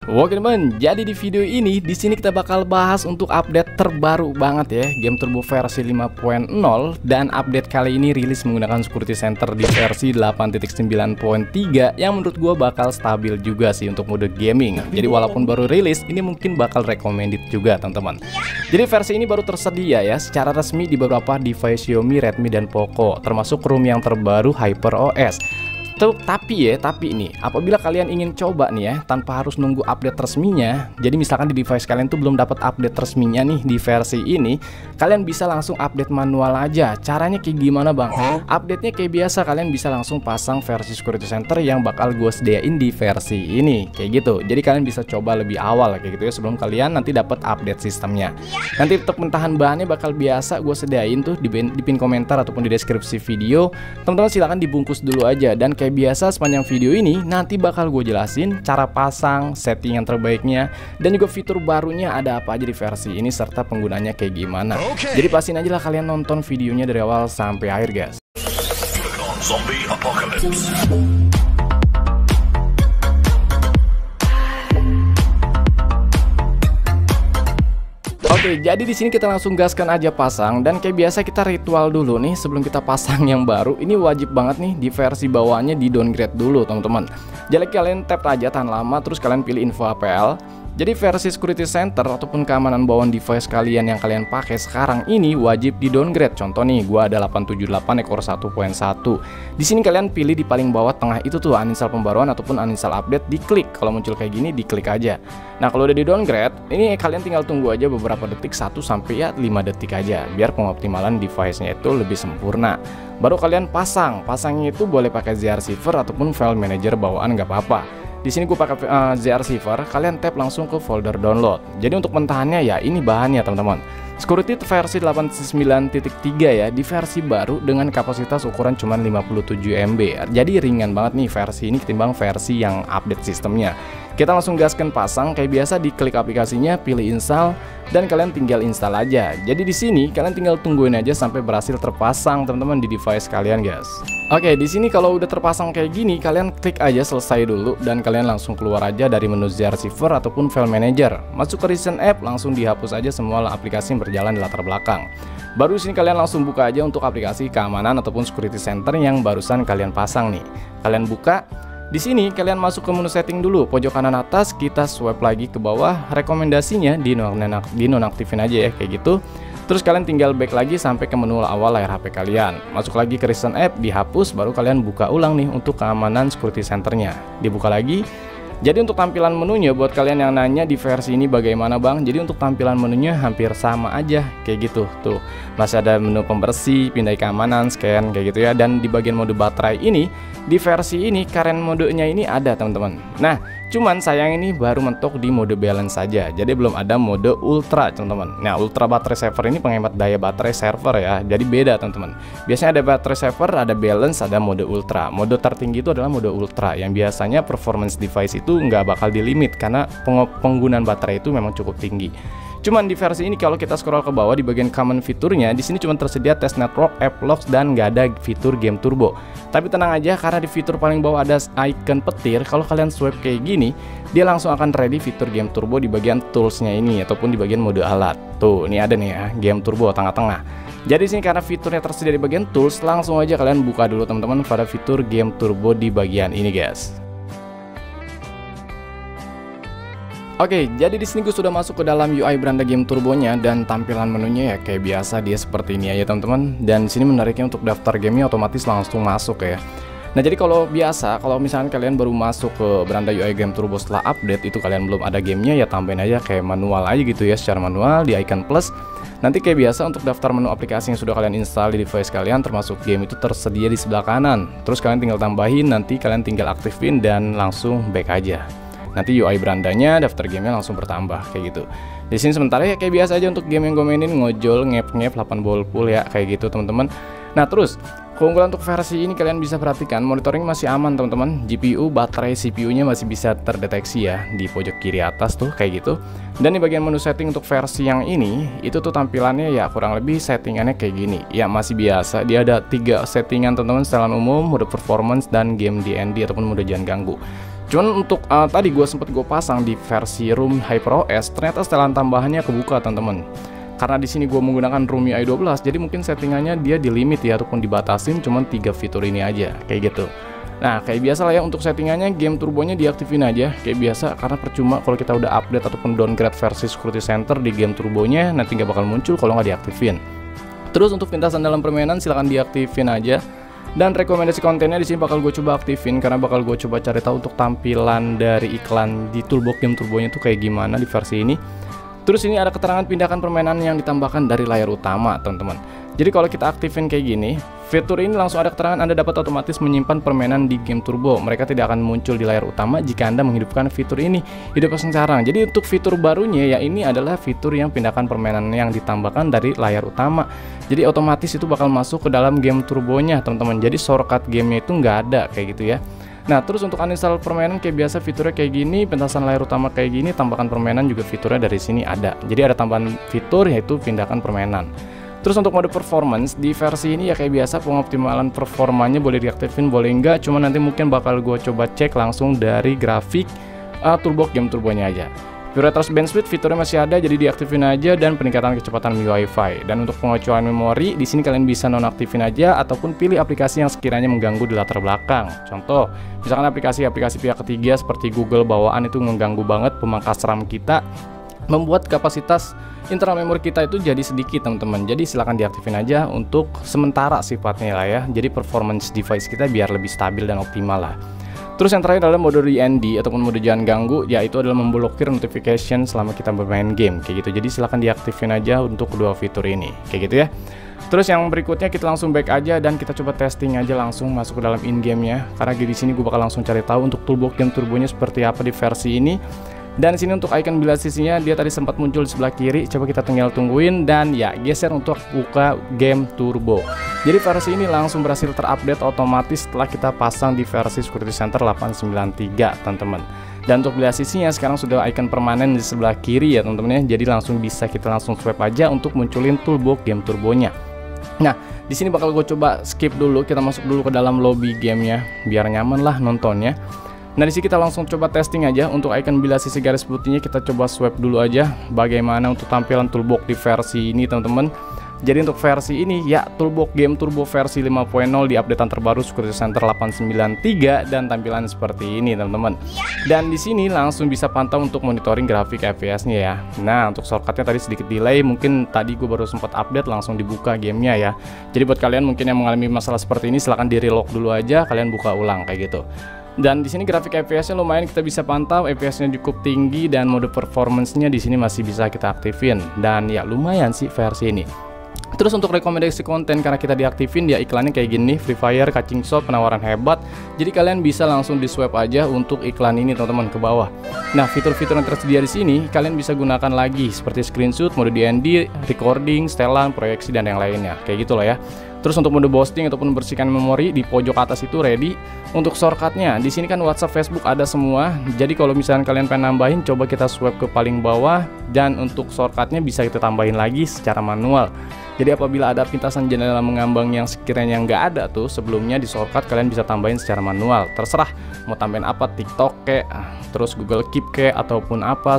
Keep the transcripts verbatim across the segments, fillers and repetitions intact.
Oke teman, jadi di video ini di sini kita bakal bahas untuk update terbaru banget ya, Game Turbo versi lima titik nol, dan update kali ini rilis menggunakan Security Center di versi delapan titik sembilan titik tiga yang menurut gua bakal stabil juga sih untuk mode gaming. Jadi walaupun baru rilis, ini mungkin bakal recommended juga teman-teman. Jadi versi ini baru tersedia ya secara resmi di beberapa device Xiaomi, Redmi, dan Poco, termasuk ROM yang terbaru HyperOS. Tuh, tapi ya, tapi ini apabila kalian ingin coba nih ya tanpa harus nunggu update resminya. Jadi misalkan di device kalian tuh belum dapat update resminya nih di versi ini, kalian bisa langsung update manual aja. Caranya kayak gimana bang? Update-nya kayak biasa, kalian bisa langsung pasang versi Security Center yang bakal gue sediain di versi ini, kayak gitu. Jadi kalian bisa coba lebih awal kayak gitu ya sebelum kalian nanti dapat update sistemnya. Nanti untuk pentahan bahannya bakal biasa gue sediain tuh di, di pin komentar ataupun di deskripsi video. Teman-teman silahkan dibungkus dulu aja, dan kayak biasa sepanjang video ini nanti bakal gue jelasin cara pasang, setting yang terbaiknya, dan juga fitur barunya ada apa aja di versi ini serta penggunanya kayak gimana. Okay. Jadi pastiin aja lah kalian nonton videonya dari awal sampai akhir guys. Zombie Apocalypse. Oke, jadi di sini kita langsung gaskan aja pasang, dan kayak biasa kita ritual dulu nih sebelum kita pasang yang baru. Ini wajib banget nih di versi bawahnya di downgrade dulu teman-teman. Jadi kalian tap aja tahan lama, terus kalian pilih info A P L. Jadi versi Security Center ataupun keamanan bawaan device kalian yang kalian pakai sekarang ini wajib di downgrade. Contoh nih, gua ada delapan tujuh delapan Core satu titik satu. Di sini kalian pilih di paling bawah tengah itu tuh uninstall pembaruan ataupun uninstall update, diklik. Kalau muncul kayak gini diklik aja. Nah, kalau udah di downgrade, ini kalian tinggal tunggu aja beberapa detik, satu sampai ya lima detik aja biar pengoptimalan device-nya itu lebih sempurna. Baru kalian pasang. Pasangnya itu boleh pakai Z Receiver ataupun file manager bawaan, nggak apa-apa. Di sini gue pakai uh, Z Receiver, kalian tap langsung ke folder download. Jadi untuk mentahannya ya ini bahannya teman-teman. Security versi delapan titik sembilan titik tiga ya, di versi baru dengan kapasitas ukuran cuma lima puluh tujuh M B. Jadi ringan banget nih versi ini ketimbang versi yang update sistemnya. Kita langsung gaskan pasang, kayak biasa diklik aplikasinya, pilih install, dan kalian tinggal install aja. Jadi di sini kalian tinggal tungguin aja sampai berhasil terpasang teman-teman di device kalian guys. Oke, di sini kalau udah terpasang kayak gini, kalian klik aja selesai dulu, dan kalian langsung keluar aja dari menu Z Receiver ataupun File Manager. Masuk ke Recent App, langsung dihapus aja semua aplikasi yang berjalan di latar belakang. Baru di sini kalian langsung buka aja untuk aplikasi keamanan ataupun Security Center yang barusan kalian pasang nih. Kalian buka. Di sini kalian masuk ke menu setting dulu, pojok kanan atas kita swipe lagi ke bawah, rekomendasinya di dinonaktifin aja ya kayak gitu. Terus kalian tinggal back lagi sampai ke menu awal layar H P kalian. Masuk lagi ke Recent App, dihapus, baru kalian buka ulang nih untuk keamanan Security Centernya. Dibuka lagi. Jadi untuk tampilan menunya buat kalian yang nanya di versi ini bagaimana bang, jadi untuk tampilan menunya hampir sama aja kayak gitu. Tuh masih ada menu pembersih, pindah keamanan, scan kayak gitu ya. Dan di bagian mode baterai ini di versi ini current modenya ini ada teman-teman. Nah cuman sayang ini baru mentok di mode balance saja, jadi belum ada mode ultra teman-teman. Nah ultra battery saver ini penghemat daya baterai server ya, jadi beda teman-teman. Biasanya ada battery saver, ada balance, ada mode ultra. Mode tertinggi itu adalah mode ultra yang biasanya performance device itu nggak bakal dilimit karena penggunaan baterai itu memang cukup tinggi. Cuman di versi ini kalau kita scroll ke bawah di bagian common fiturnya, di sini cuma tersedia test network, app logs, dan nggak ada fitur game turbo. Tapi tenang aja karena di fitur paling bawah ada icon petir. Kalau kalian swipe kayak gini, dia langsung akan ready fitur game turbo di bagian toolsnya ini ataupun di bagian mode alat. Tuh, ini ada nih ya game turbo tengah-tengah. Jadi sini karena fiturnya tersedia di bagian tools, langsung aja kalian buka dulu teman-teman pada fitur game turbo di bagian ini guys. Oke, jadi di sini gue sudah masuk ke dalam U I beranda game turbonya, dan tampilan menunya ya kayak biasa dia seperti ini aja teman-teman. Dan di sini menariknya untuk daftar gamenya otomatis langsung masuk ya. Nah jadi kalau biasa, kalau misalnya kalian baru masuk ke beranda U I game turbo setelah update itu kalian belum ada gamenya, ya tambahin aja kayak manual aja gitu ya, secara manual di icon plus. Nanti kayak biasa untuk daftar menu aplikasi yang sudah kalian install di device kalian termasuk game itu tersedia di sebelah kanan. Terus kalian tinggal tambahin, nanti kalian tinggal aktifin dan langsung back aja. Nanti U I berandanya, daftar gamenya langsung bertambah kayak gitu. Di sini sementara ya kayak biasa aja untuk game yang gue mainin, ngojol, ngep-ngep, delapan ball pool ya kayak gitu teman-teman. Nah terus keunggulan untuk versi ini kalian bisa perhatikan monitoring masih aman teman-teman. G P U, baterai, C P U-nya masih bisa terdeteksi ya di pojok kiri atas tuh kayak gitu. Dan di bagian menu setting untuk versi yang ini itu tuh tampilannya ya kurang lebih settingannya kayak gini. Ya masih biasa, dia ada tiga settingan teman-teman, setelan umum, mode performance, dan game D N D ataupun mode jangan ganggu. Cuman untuk uh, tadi gue sempet gue pasang di versi ROM HyperOS, ternyata setelan tambahannya kebuka teman-teman. Karena di sini gue menggunakan ROM U I dua belas, jadi mungkin settingannya dia di limit ya, ataupun dibatasin cuman tiga fitur ini aja, kayak gitu. Nah, kayak biasa lah ya, untuk settingannya game turbonya diaktifin aja kayak biasa, karena percuma kalau kita udah update ataupun downgrade versi security center di game turbonya nanti nggak bakal muncul kalau nggak diaktifin. Terus untuk pintasan dalam permainan silahkan diaktifin aja. Dan rekomendasi kontennya di sini bakal gue coba aktifin, karena bakal gue coba cari tahu untuk tampilan dari iklan di toolbox game turbonya tuh kayak gimana di versi ini. Terus ini ada keterangan pindahkan permainan yang ditambahkan dari layar utama teman-teman. Jadi kalau kita aktifin kayak gini, fitur ini langsung ada keterangan Anda dapat otomatis menyimpan permainan di game turbo. Mereka tidak akan muncul di layar utama jika Anda menghidupkan fitur ini hidup sekarang. Jadi untuk fitur barunya ya, ini adalah fitur yang pindahkan permainan yang ditambahkan dari layar utama. Jadi otomatis itu bakal masuk ke dalam game turbonya teman-teman. Jadi shortcut gamenya itu nggak ada kayak gitu ya. Nah, terus untuk uninstall permainan kayak biasa fiturnya kayak gini, pentasan layar utama kayak gini, tambahkan permainan juga fiturnya dari sini ada. Jadi ada tambahan fitur yaitu pindahkan permainan. Terus untuk mode performance di versi ini ya kayak biasa, pengoptimalan performanya boleh diaktifin boleh enggak, cuma nanti mungkin bakal gue coba cek langsung dari grafik uh, toolbox game turbonya aja. Prioritas bandwidth fiturnya masih ada, jadi diaktifin aja, dan peningkatan kecepatan Wi-Fi. Dan untuk pengecualian memori di sini kalian bisa nonaktifin aja ataupun pilih aplikasi yang sekiranya mengganggu di latar belakang. Contoh, misalkan aplikasi-aplikasi pihak ketiga seperti Google bawaan itu mengganggu banget pemangkas RAM kita, membuat kapasitas internal memori kita itu jadi sedikit teman-teman. Jadi silahkan diaktifin aja untuk sementara sifatnya lah ya. Jadi performance device kita biar lebih stabil dan optimal lah. Terus yang terakhir adalah mode D N D ataupun mode jangan ganggu, yaitu adalah memblokir notification selama kita bermain game kayak gitu. Jadi silahkan diaktifin aja untuk kedua fitur ini kayak gitu ya. Terus yang berikutnya kita langsung back aja dan kita coba testing aja langsung masuk ke dalam in game-nya. Karena di sini gue bakal langsung cari tahu untuk toolbox game turbonya seperti apa di versi ini. Dan di sini untuk icon bilah sisinya dia tadi sempat muncul di sebelah kiri, coba kita tinggal tungguin dan ya geser untuk buka game turbo. Jadi versi ini langsung berhasil terupdate otomatis setelah kita pasang di versi security center delapan sembilan tiga teman-teman. Dan untuk bilah sisinya sekarang sudah icon permanen di sebelah kiri ya teman-teman ya. Jadi langsung bisa kita langsung swipe aja untuk munculin toolbox game turbonya. Nah, di sini bakal gue coba skip dulu, kita masuk dulu ke dalam lobby gamenya biar nyaman lah nontonnya. Nah, di sini kita langsung coba testing aja untuk icon bilah sisi garis putihnya, kita coba swipe dulu aja bagaimana untuk tampilan toolbox di versi ini teman-teman. Jadi untuk versi ini ya toolbox game turbo versi lima titik nol di updatean terbaru security center delapan sembilan tiga dan tampilan seperti ini teman-teman. Dan di sini langsung bisa pantau untuk monitoring grafik F P S-nya ya. Nah, untuk shortcutnya tadi sedikit delay, mungkin tadi gue baru sempat update langsung dibuka gamenya ya. Jadi buat kalian mungkin yang mengalami masalah seperti ini silahkan di reload dulu aja, kalian buka ulang kayak gitu. Dan di sini grafik F P S-nya lumayan kita bisa pantau, F P S-nya cukup tinggi dan mode performance-nya di sini masih bisa kita aktifin. Dan ya lumayan sih versi ini. Terus untuk rekomendasi konten karena kita diaktifin dia iklannya kayak gini, Free Fire, Catching Shot, penawaran hebat. Jadi kalian bisa langsung di swipe aja untuk iklan ini teman-teman ke bawah. Nah, fitur-fitur yang tersedia di sini kalian bisa gunakan lagi seperti screenshot, mode D N D, recording, setelan, proyeksi dan yang lainnya. Kayak gitu lah ya. Terus untuk mode boosting ataupun bersihkan memori di pojok atas itu ready. Untuk shortcutnya di sini kan WhatsApp, Facebook ada semua. Jadi kalau misalnya kalian pengen nambahin, coba kita swipe ke paling bawah dan untuk shortcutnya bisa kita tambahin lagi secara manual. Jadi apabila ada pintasan jendela mengambang yang sekiranya nggak ada tuh sebelumnya di shortcut, kalian bisa tambahin secara manual. Terserah mau tambahin apa, TikTok kayak, terus Google Keep kayak ataupun apa,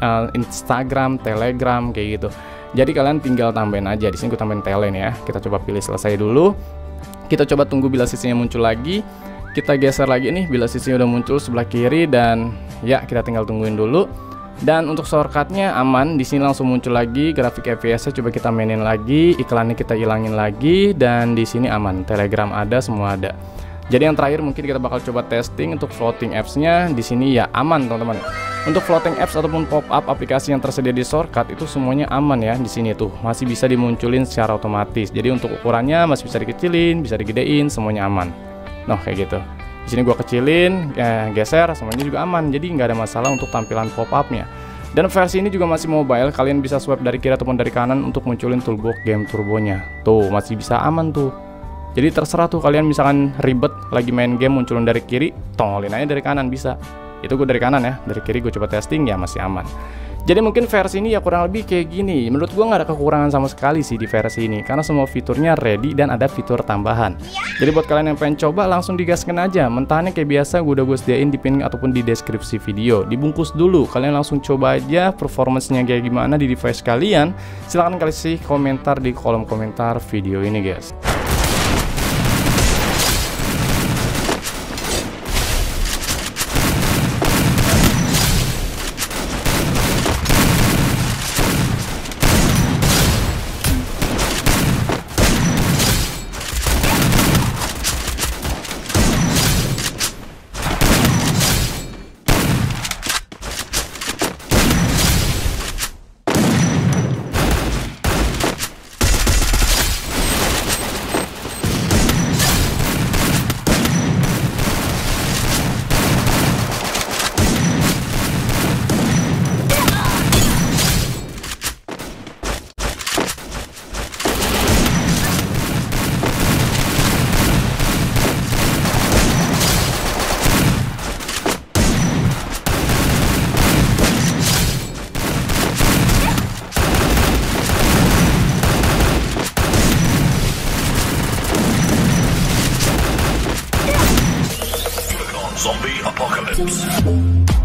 Instagram, Telegram kayak gitu. Jadi kalian tinggal tambahin aja. Di sini gue tambahin tele nih ya. Kita coba pilih selesai dulu. Kita coba tunggu bilah sisinya muncul lagi. Kita geser lagi nih, bilah sisinya udah muncul sebelah kiri dan ya kita tinggal tungguin dulu. Dan untuk shortcutnya aman, di sini langsung muncul lagi grafik F P S-nya, coba kita mainin lagi, iklannya kita hilangin lagi dan di sini aman. Telegram ada, semua ada. Jadi yang terakhir mungkin kita bakal coba testing untuk floating apps-nya. Di sini ya aman teman-teman. Untuk floating apps ataupun pop-up aplikasi yang tersedia di shortcut itu semuanya aman ya. Di sini tuh masih bisa dimunculin secara otomatis. Jadi untuk ukurannya masih bisa dikecilin, bisa digedein, semuanya aman. Nah kayak gitu. Di sini gua kecilin, ya, geser, semuanya juga aman. Jadi nggak ada masalah untuk tampilan pop-up-nya. Dan versi ini juga masih mobile. Kalian bisa swipe dari kiri ataupun dari kanan untuk munculin toolbox game turbonya. Tuh masih bisa aman tuh. Jadi terserah tuh kalian misalkan ribet lagi main game munculin dari kiri, tongolin aja dari kanan bisa. Itu gue dari kanan ya, dari kiri gue coba testing ya masih aman. Jadi mungkin versi ini ya kurang lebih kayak gini. Menurut gua nggak ada kekurangan sama sekali sih di versi ini, karena semua fiturnya ready dan ada fitur tambahan. Jadi buat kalian yang pengen coba langsung digaskan aja. Mentahannya kayak biasa gue udah gue sediain di pin ataupun di deskripsi video. Dibungkus dulu, kalian langsung coba aja performance-nya kayak gimana di device kalian. Silahkan kalian kasih komentar di kolom komentar video ini guys. Zombie apocalypse.